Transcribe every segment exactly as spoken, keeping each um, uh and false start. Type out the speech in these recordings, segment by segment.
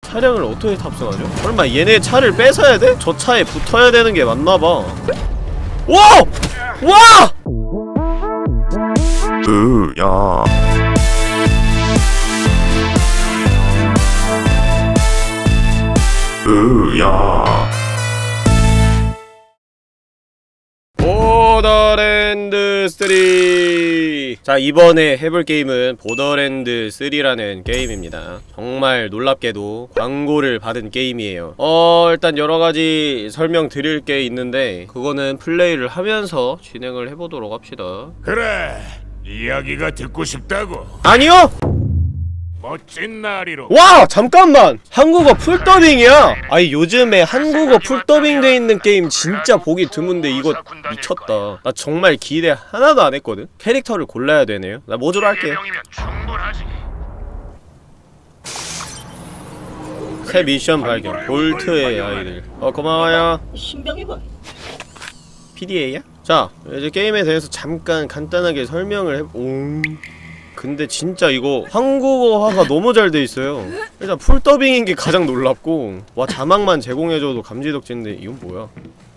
차량을 어떻게 탑승하죠? 설마 얘네 차를 뺏어야 돼? 저 차에 붙어야 되는 게 맞나봐. 와! 와! 으, 야. 으, 야. 보더랜드 쓰리. 자, 이번에 해볼 게임은 보더랜드 쓰리라는 게임입니다. 정말 놀랍게도 광고를 받은 게임이에요. 어... 일단 여러가지 설명드릴 게 있는데 그거는 플레이를 하면서 진행을 해보도록 합시다. 그래, 이야기가 듣고 싶다고. 아니요! 멋진 날이로. 와! 잠깐만! 한국어 풀더빙이야! 아니 요즘에 한국어 풀더빙 돼 있는 게임 진짜 보기 드문데 이거 미쳤다. 나 정말 기대 하나도 안 했거든? 캐릭터를 골라야 되네요. 나 모조로 할게요. 새 미션 발견. 볼트의 아이들. 어, 고마워요. 피디에이야? 자, 이제 게임에 대해서 잠깐 간단하게 설명을 해... 오... 근데 진짜 이거 한국어화가 너무 잘 돼있어요. 일단 풀더빙인 게 가장 놀랍고, 와 자막만 제공해줘도 감지덕지인데 이건 뭐야?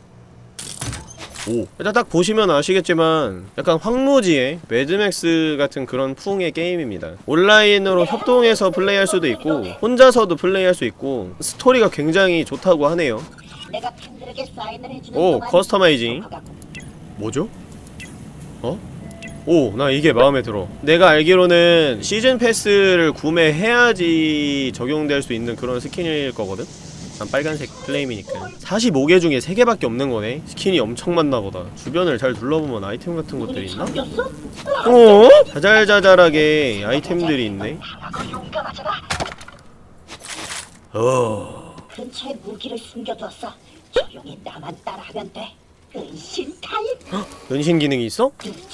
오, 일단 딱 보시면 아시겠지만 약간 황무지의 매드맥스 같은 그런 풍의 게임입니다. 온라인으로 협동해서 플레이할 수도 있고 혼자서도 플레이할 수 있고 스토리가 굉장히 좋다고 하네요. 오, 커스터마이징. 뭐죠? 어? 오, 나 이게 마음에 들어. 내가 알기로는 시즌 패스를 구매해야지 적용될 수 있는 그런 스킨일 거거든? 난 빨간색 플레임이니까. 사십오 개 중에 세 개밖에 없는 거네? 스킨이 엄청 많나 보다. 주변을 잘 둘러보면 아이템 같은 것들이 있나? 어? 자잘자잘하게 아이템들이 있네? 어... 근처에 무기를 숨겨뒀어. 조용히 나만 따라하면 돼. 은신 타임. 은신 기능이 있어?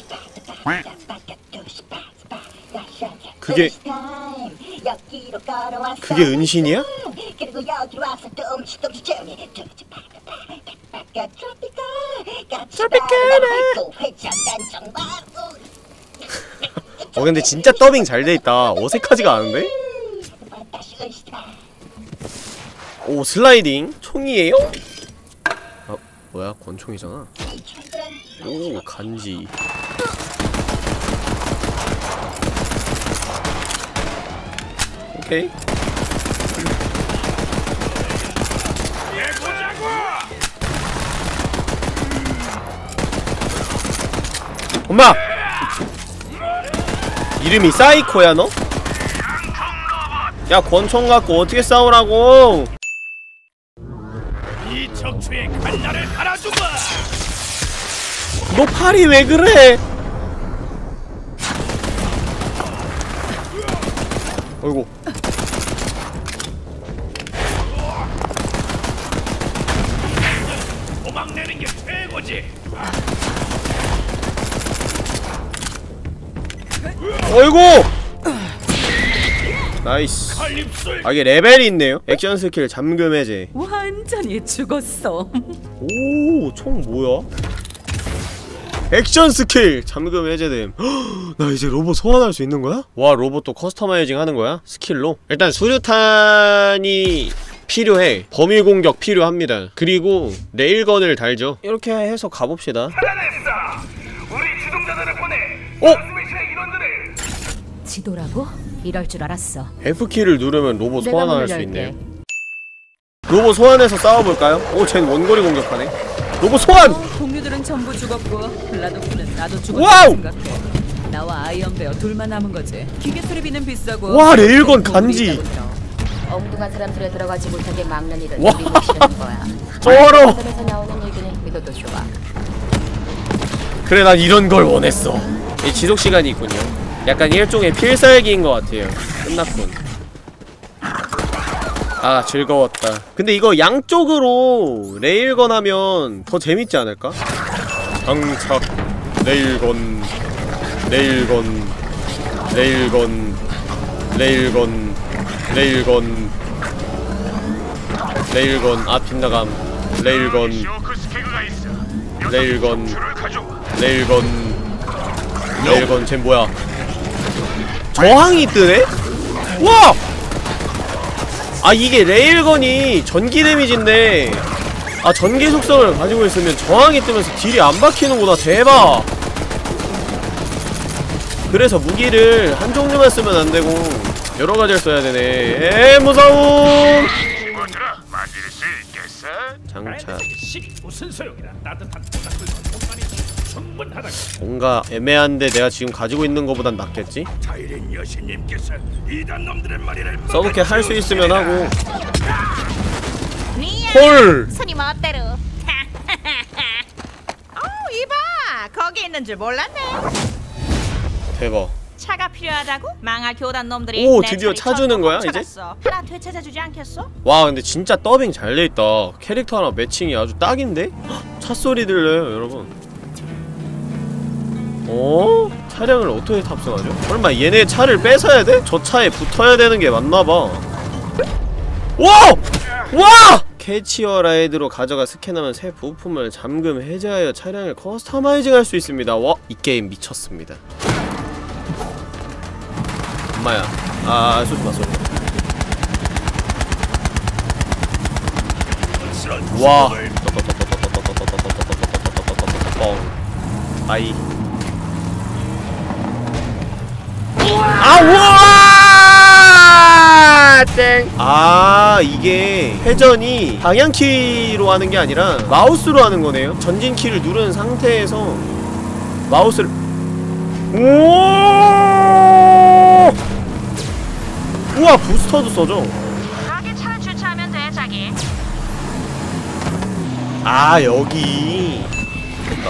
그게 그게 은신이야? 어 근데 진짜 더빙 잘 돼있다. 어색하지가 않은데? 오, 슬라이딩? 총이에요? 아, 뭐야? 권총이잖아. 오, 간지. 오케이. 엄마! 이름이 사이코야 너? 야, 권총 갖고 어떻게 싸우라고! 이 척추에 칼날을 갈아주마. 너 팔이 왜 그래? 어이구. 도망내는 게 최고지. 어이구! 나이스. 아, 이게 레벨이 있네요? 액션 스킬 잠금 해제. 완전히 죽었어. 오, 총 뭐야? 액션 스킬 잠금 해제됨. 헉, 나 이제 로봇 소환할 수 있는 거야? 와, 로봇도 커스터마이징 하는 거야? 스킬로? 일단 수류탄이 필요해. 범위 공격 필요합니다. 그리고 레일건을 달죠. 이렇게 해서 가봅시다. 우리 지동자들을 보내. 어? 지도라고? 이럴 줄 알았어. F키를 누르면 로봇 소환할 수 있네요. 로봇 소환해서 싸워볼까요? 오, 쟨 원거리 공격하네. 로봇 소환! 어, 동료들은 전부 죽었고 블라도프는 나도 죽었다고 생각해. 나와 아이언베어 둘만 남은 거지. 기계 수리비는 비싸고. 와, 레일건 간지. 엉뚱한 사람들에 들어가지 못하게 막는 일은 와. 우리가 싫은 거야. 쩔어. 에서 나오는 얘기는 믿어도 좋아. 그래, 난 이런 걸 원했어. 이 지속 시간이 있군요. 약간 일종의 필살기인 것 같아요. 끝났군. 아, 즐거웠다. 근데 이거 양쪽으로 레일건 하면 더 재밌지 않을까? 장착 레일건 레일건 레일건 레일건 레일건 레일건 아 빗나감 레일건 레일건 레일건 레일건 쟨 뭐야? 저항이 뜨네? 와! 아 이게 레일건이 전기 데미지인데 아 전기 속성을 가지고 있으면 저항이 뜨면서 딜이 안 박히는구나. 대박. 그래서 무기를 한 종류만 쓰면 안 되고 여러 가지를 써야 되네. 에 무서움. 친구들아, 만질 수 있겠어? 장착. 실이 무슨 소용이야? 따뜻한 모닥불 공간이 충분하다. 뭔가 애매한데 내가 지금 가지고 있는 거보단 낫겠지? 타이린 여신님께서 이단 놈들의 머리를 써놓게 할 수 있으면 하고. 니야. 헐! 손이 멋대로. 어, 이봐. 거기 있는 줄 몰랐네. 대박. 차가 필요하다고? 망할 교단 놈들이 오, 내 드디어 차를 차 주는 전부 거야, 이제? 훔쳐갔어. 하나 되찾아주지 않겠어? 와 근데 진짜 더빙 잘 돼있다. 캐릭터 하나 매칭이 아주 딱인데? 헉, 차 소리 들려요 여러분. 어? 차량을 어떻게 탑승하죠? 설마 얘네 차를 뺏어야 돼? 저 차에 붙어야 되는 게 맞나봐. 와! 와! 캐치어 라이드로 가져가 스캔하면 새 부품을 잠금 해제하여 차량을 커스터마이징 할 수 있습니다. 와! 이 게임 미쳤습니다. 엄마야. 아, 쏘지마, 쏘지마. 와. 아이. 아, 우와! 땡. 아, 이게 회전이 방향키로 하는 게 아니라 마우스로 하는 거네요. 전진키를 누른 상태에서 마우스를. 오! 우와, 부스터도 써줘. 여기 차를 주차하면 돼, 자기. 아, 여기. 됐다.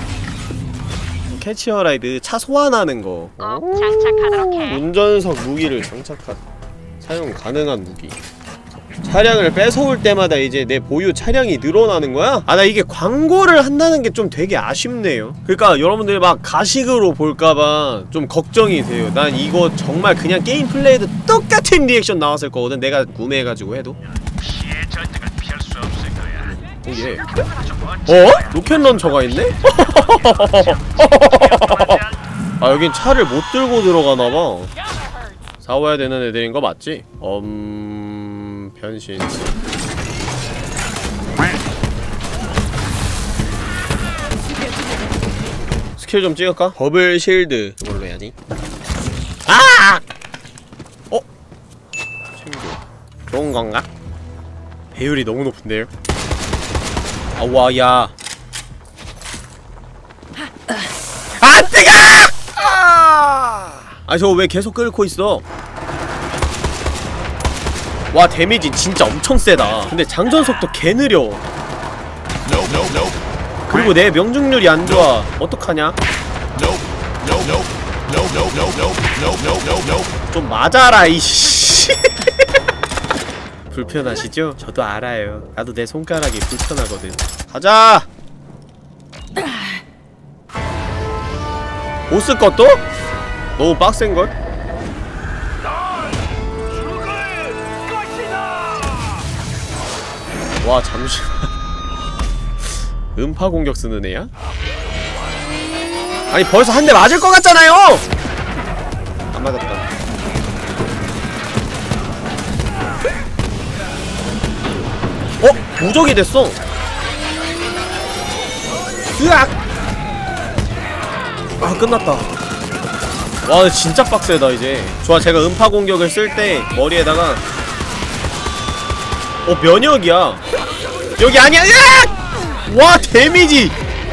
캐치어 라이드 차 소환하는 거. 어, 장착하도록 해. 운전석 무기를 장착한 사용 가능한 무기. 차량을 뺏어올 때마다 이제 내 보유 차량이 늘어나는 거야? 아, 나 이게 광고를 한다는 게 좀 되게 아쉽네요. 그러니까 여러분들 막 가식으로 볼까봐 좀 걱정이 돼요. 난 이거 정말 그냥 게임 플레이도 똑같은 리액션 나왔을 거거든. 내가 구매해가지고 해도. 피해 전쟁을 피할 수 없을 거야. 오, 예. 어? 로켓 런처가 있네? 아, 여긴 차를 못 들고 들어가나봐. 싸워야 되는 애들인 거 맞지? 음... 변신. 스킬 좀 찍을까? 버블 실드 이걸로 해야지. 아! 어? 챙겨. 좋은 건가? 배율이 너무 높은데요? 아, 와, 야. 아, 뜨거! 아, 저거 왜 계속 끓고 있어? 와, 데미지 진짜 엄청 세다. 근데 장전 속도 개 느려. 그리고 내 명중률이 안 좋아. 어떡하냐? 좀 맞아라, 이씨. 불편하시죠? 저도 알아요. 나도 내 손가락이 불편하거든. 가자! 보스 것도? 너무 빡센걸? 와, 잠시만. 음파 공격 쓰는 애야? 아니, 벌써 한 대 맞을 것 같잖아요! 안 맞았다. 어? 무적이 됐어! 으악! 아, 끝났다. 와, 진짜 빡세다, 이제. 좋아, 제가 음파 공격을 쓸 때 머리에다가 어, 면역이야. 여기 아니야! 으악! 와, 데미지!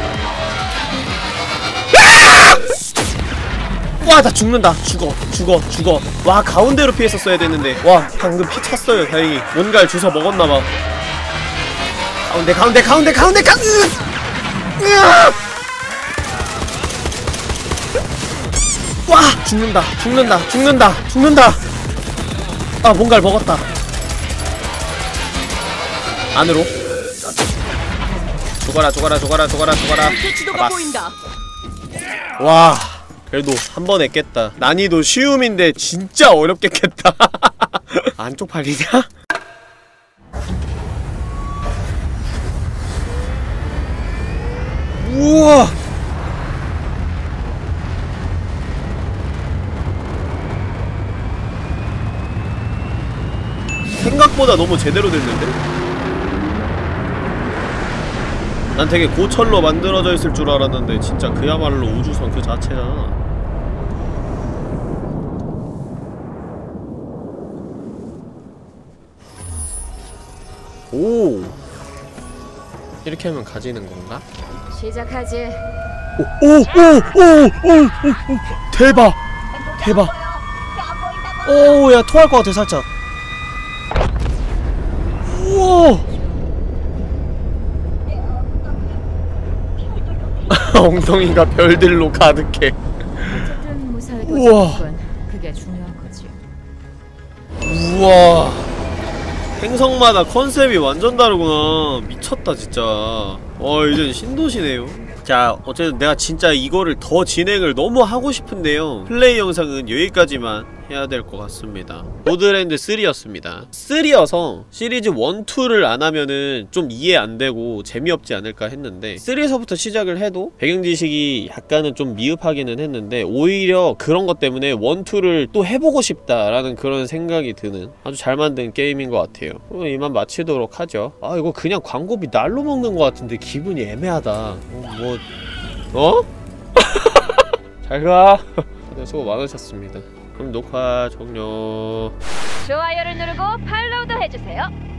으악! 와, 나 죽는다. 죽어, 죽어, 죽어. 와, 가운데로 피했었어야 됐는데. 와, 방금 피 찼어요, 다행히. 뭔가를 주워 먹었나봐. 가운데, 가운데, 가운데, 가운데, 가! 으악! 으악! 와! 죽는다, 죽는다, 죽는다, 죽는다! 아, 뭔가를 먹었다. 안으로. 죽어라, 죽어라, 죽어라, 죽어라, 죽어라. 지도가 보인다. 와, 그래도 한 번 했겠다. 난이도 쉬움인데 진짜 어렵겠겠다. 안쪽 팔리냐? 우와! 생각보다 너무 제대로 됐는데? 난 되게 고철로 만들어져 있을 줄 알았는데 진짜 그야말로 우주선 그 자체잖아. 오, 이렇게 하면 가지는 건가? 시작하지. 오, 오, 오, 오, 오, 오, 대박, 대박. 오, 야 토할 것 같아 살짝. 우와. 엉덩이가 별들로 가득해. 어쨌든 무사히 우와. 도착했군. 그게 중요한 거지. 우와. 행성마다 컨셉이 완전 다르구나. 미쳤다 진짜. 어 이젠 신도시네요. 자 어쨌든 내가 진짜 이거를 더 진행을 너무 하고 싶은데요, 플레이 영상은 여기까지만 해야 될 것 같습니다. 보드랜드 쓰리였습니다. 쓰리여서 시리즈 원, 투를 안하면은 좀 이해 안되고 재미없지 않을까 했는데 쓰리에서부터 시작을 해도 배경지식이 약간은 좀 미흡하기는 했는데 오히려 그런 것 때문에 원, 투를 또 해보고 싶다라는 그런 생각이 드는 아주 잘 만든 게임인 것 같아요. 그럼 이만 마치도록 하죠. 아 이거 그냥 광고비 날로 먹는 것 같은데 기분이 애매하다. 어, 뭐 어? 잘가. 다들 수고 많으셨습니다. 그럼 녹화 종료. 좋아요를 누르고 팔로우도 해주세요.